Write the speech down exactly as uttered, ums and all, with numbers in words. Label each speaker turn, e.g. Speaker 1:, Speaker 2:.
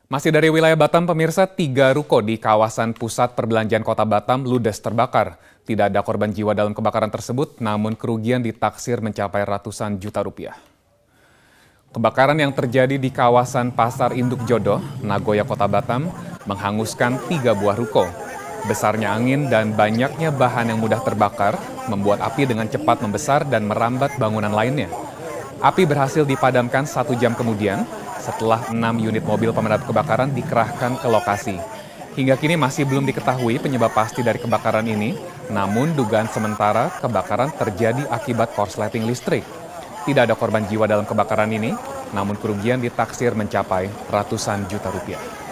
Speaker 1: Masih dari wilayah Batam, pemirsa, tiga ruko di kawasan pusat perbelanjaan kota Batam ludes terbakar. Tidak ada korban jiwa dalam kebakaran tersebut, namun kerugian ditaksir mencapai ratusan juta rupiah. Kebakaran yang terjadi di kawasan Pasar Induk Jodoh, Nagoya, kota Batam, menghanguskan tiga buah ruko. Besarnya angin dan banyaknya bahan yang mudah terbakar membuat api dengan cepat membesar dan merambat bangunan lainnya. Api berhasil dipadamkan satu jam kemudian, setelah enam unit mobil pemadam kebakaran dikerahkan ke lokasi. Hingga kini masih belum diketahui penyebab pasti dari kebakaran ini, namun dugaan sementara kebakaran terjadi akibat korsleting listrik. Tidak ada korban jiwa dalam kebakaran ini, namun kerugian ditaksir mencapai ratusan juta rupiah.